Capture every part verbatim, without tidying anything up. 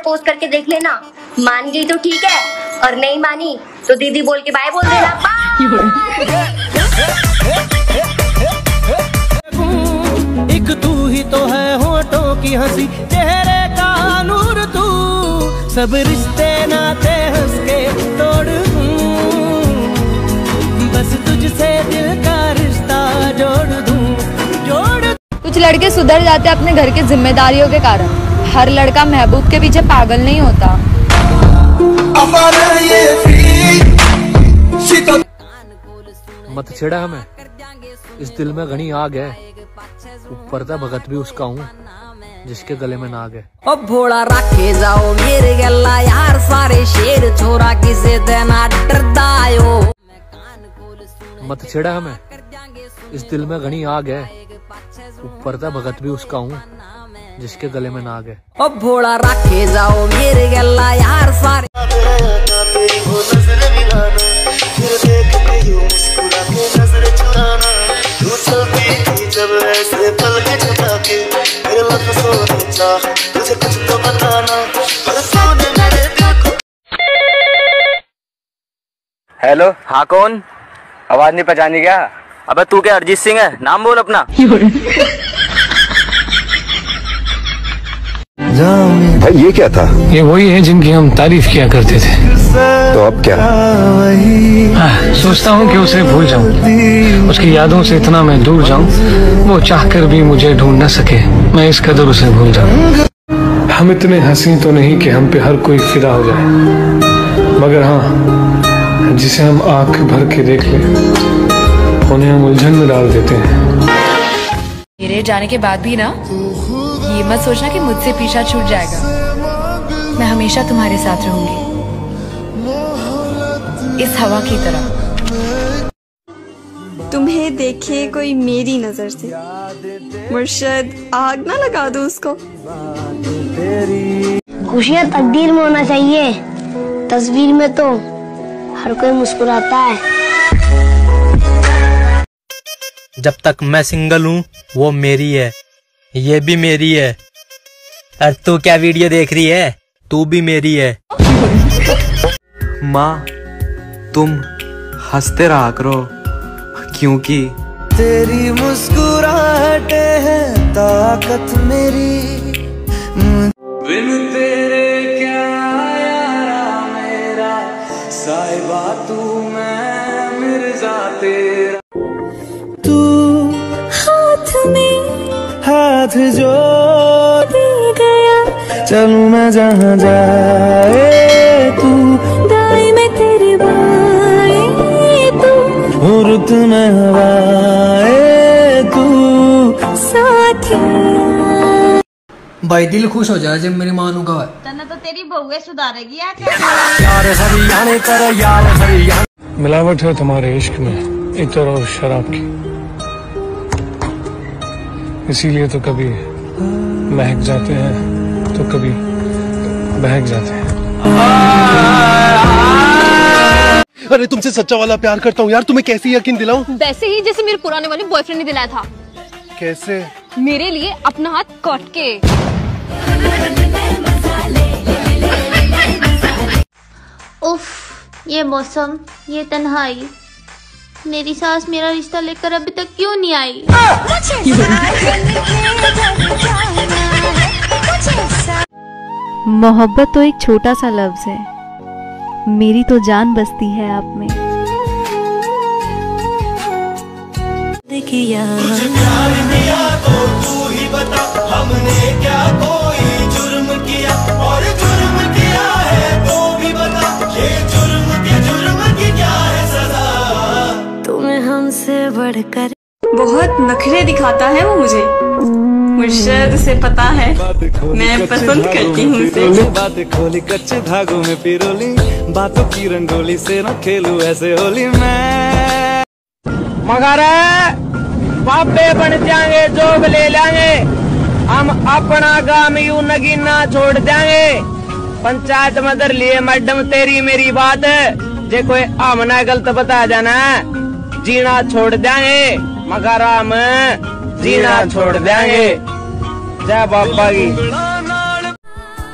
Propose करके देख लेना, मान गई तो ठीक है और नहीं मानी तो दीदी बोल के बाय बोल देना। एक तू ही तो है होठों की हंसी, चेहरे का नूर तू, सब रिश्ते नाते हंस के तोड़ दूं, बस तुझसे दिल का रिश्ता जोड़ दूं, जोड़। कुछ लड़के सुधर जाते अपने घर की जिम्मेदारियों के कारण, हर लड़का महबूब के पीछे पागल नहीं होता। मत छेड़ा हमें, इस दिल में घनी आग है, ऊपर था भगत भी उसका हूँ जिसके गले में नाग है। अब भोला रखे जाओ मेरे गला यार, सारे शेर छोरा किसे देना डरदा हो। मत छेड़ा हमें, इस दिल में घनी आग है, ऊपर था भगत भी उसका हूँ जिसके गले में नाग है। अब भोला रखे जाओ मेरे गला यार, सारे हेलो, हाँ कौन? आवाज नहीं पहचानी क्या? अबे तू क्या अरिजीत सिंह है? नाम बोल अपना। भाई ये क्या था? ये वही है जिनकी हम तारीफ किया करते थे। तो अब क्या? आ, सोचता हूँ कि उसे भूल जाऊँ, उसकी यादों से इतना मैं दूर जाऊँ, वो चाहकर भी मुझे ढूंढ न सके, मैं इस कदर उसे भूल जाऊँ। हम इतने हंसी तो नहीं कि हम पे हर कोई फिदा हो जाए, मगर हाँ, जिसे हम आंख भर के देख ले उन्हें हम उलझन में डाल देते हैं। मेरे जाने के बाद भी ना ये मत सोचना कि मुझसे पीछा छूट जाएगा, मैं हमेशा तुम्हारे साथ रहूंगी, इस हवा की तरह। तुम्हें देखे कोई मेरी नजर से, मुर्शद आग ना लगा दो उसको। खुशियाँ तकदीर में होना चाहिए, तस्वीर में तो हर कोई मुस्कुराता है। जब तक मैं सिंगल हूँ वो मेरी है, ये भी मेरी है, और तू क्या वीडियो देख रही है? तू भी मेरी है। माँ तुम हंसते रहा करो, क्योंकि तेरी मुस्कुराहटें हैं ताकत मेरी, बिन तेरे क्या यारा मेरा, साहिबा तू मैं मिर्जा तेरा। तू हाथ में हाथ जो दे गया, चलूं मैं जहाँ जाए तू, दाएं में तेरे बाएं तू, रुत में हवाए तू, साथी। भाई दिल खुश हो जाए जब मेरी मानू का है। तना तो तेरी बहुए सुधारेगी यार हरियाणे कर यार हरियाणा। मिलावट है तुम्हारे इश्क में इतर और शराब की, इसीलिए तो कभी महक जाते हैं तो कभी बहक जाते हैं। अरे तुमसे सच्चा वाला प्यार करता हूँ यार, तुम्हें कैसे यकीन दिलाऊं? वैसे ही जैसे मेरे पुराने वाले बॉयफ्रेंड ने दिलाया था। कैसे? मेरे लिए अपना हाथ काट के। उफ, ये मौसम, ये तन्हाई, मेरी सास मेरा रिश्ता लेकर अभी तक क्यों नहीं आई? मोहब्बत तो एक छोटा सा लफ्ज है, मेरी तो जान बसती है आप में। किया तो तू ही बता, हमने क्या कोई जुर्म किया, और जुर्म किया है तो भी बता, ये जुर्म के जुर्म की क्या है सजा। तुम्हें हमसे बढ़कर बहुत नखरे दिखाता है वो मुझे, मुर्शद से पता है मैं पसंद करती हूँ उसे। बात खोली कच्चे धागों में पिरोली, बातों की रंगोली से न खेलूं ऐसे होली मैं। मगर बापे बन जाएंगे, जोग ले लेंगे, हम अपना काम यूं नगीना छोड़ देंगे। पंचायत में दर लिए मैडम तेरी मेरी बात, जे कोई हमने गलत बता जाना जीना छोड़ देंगे, मगर हम जीना छोड़ देंगे। जय बाबा की।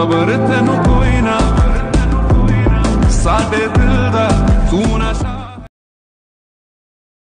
खबर तेनू कोई ना साडे दिल दा तू ना